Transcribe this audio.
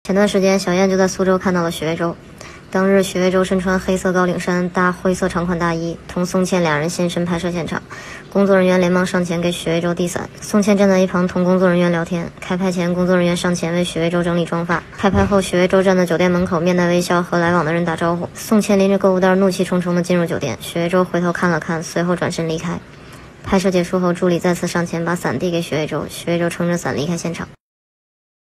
前段时间，小燕就在苏州看到了许魏洲。当日，许魏洲身穿黑色高领衫，搭灰色长款大衣，同宋茜两人现身拍摄现场。工作人员连忙上前给许魏洲递伞，宋茜站在一旁同工作人员聊天。开拍前，工作人员上前为许魏洲整理妆发。开拍后，许魏洲站在酒店门口，面带微笑和来往的人打招呼。宋茜拎着购物袋，怒气冲冲地进入酒店。许魏洲回头看了看，随后转身离开。拍摄结束后，助理再次上前把伞递给许魏洲，许魏洲撑着伞离开现场。